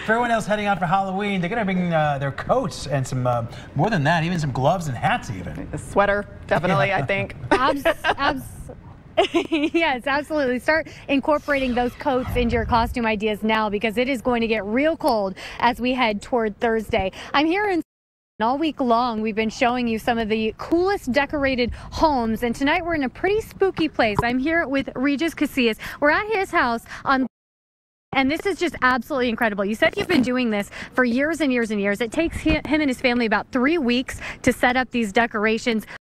For everyone else heading out for Halloween, they're going to bring their coats and some, more than that, even some gloves and hats even. A sweater, definitely, I think. Yes, absolutely. Start incorporating those coats into your costume ideas now because it is going to get real cold as we head toward Thursday. I'm here in all week long. We've been showing you some of the coolest decorated homes, and tonight we're in a pretty spooky place. I'm here with Regis Casillas. We're at his house and this is just absolutely incredible. You said you've been doing this for years and years and years. It takes him and his family about 3 weeks to set up these decorations.